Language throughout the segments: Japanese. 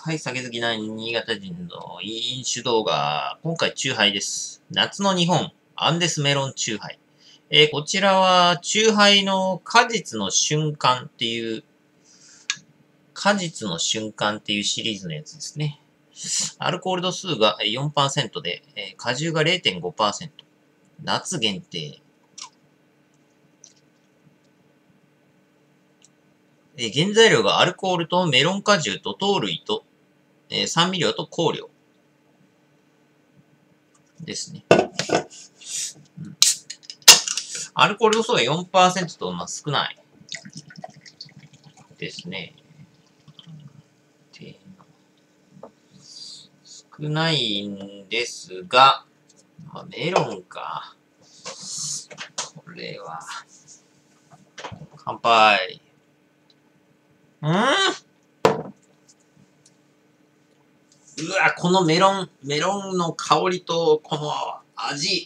はい、酒好きな新潟人の飲酒動画。今回、チューハイです。夏の日本、アンデスメロンチューハイ。こちらは、チューハイの果実の瞬間っていう、シリーズのやつですね。アルコール度数が 4% で、果汁が 0.5%。夏限定。原材料がアルコールとメロン果汁と糖類と、酸味料と香料ですね。アルコール度数が 4% と、少ないですね。少ないんですが、メロンか。これは。乾杯。うわ、このメロンの香りと、この味。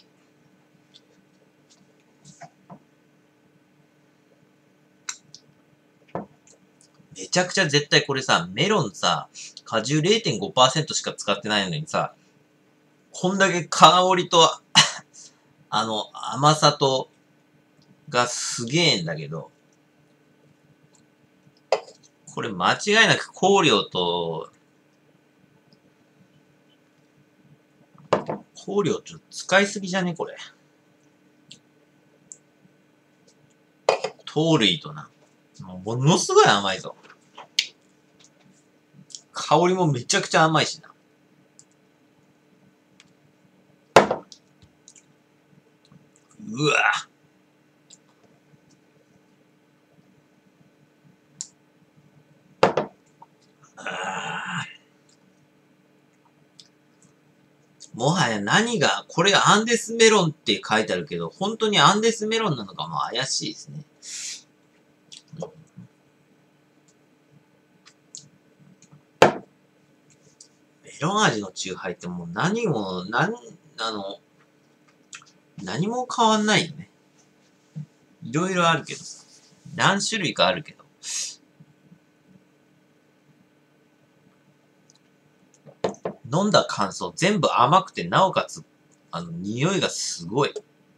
めちゃくちゃ絶対これさ、メロンさ、果汁 0.5% しか使ってないのにさ、こんだけ香りと、甘さと、がすげえんだけど、これ間違いなく香料と、香料ちょっと使いすぎじゃねこれ。糖類とな。ものすごい甘いぞ。香りもめちゃくちゃ甘いしな。うわもはや何が、これアンデスメロンって書いてあるけど、本当にアンデスメロンなのかも怪しいですね。メロン味のチューハイってもう何も変わんないよね。いろいろあるけどさ。何種類かあるけど。飲んだ感想、全部甘くて、なおかつ、匂いがすごい。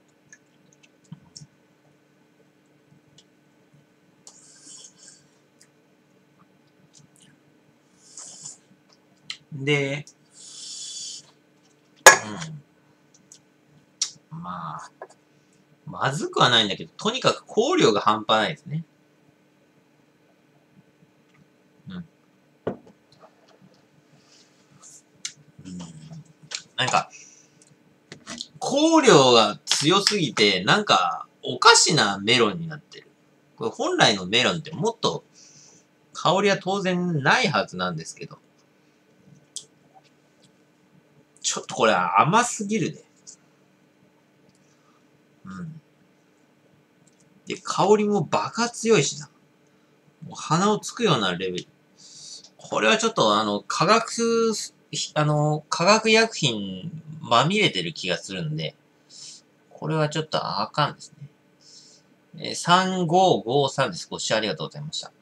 で、まずくはないんだけど、とにかく香料が半端ないですね。なんか、香料が強すぎて、なんか、おかしなメロンになってる。これ本来のメロンってもっと、香りは当然ないはずなんですけど。ちょっとこれ甘すぎるね。で、香りもバカ強いしな。もう鼻をつくようなレベル。これはちょっと化学薬品まみれてる気がするんで、これはちょっとあかんですね。3553です。ご視聴ありがとうございました。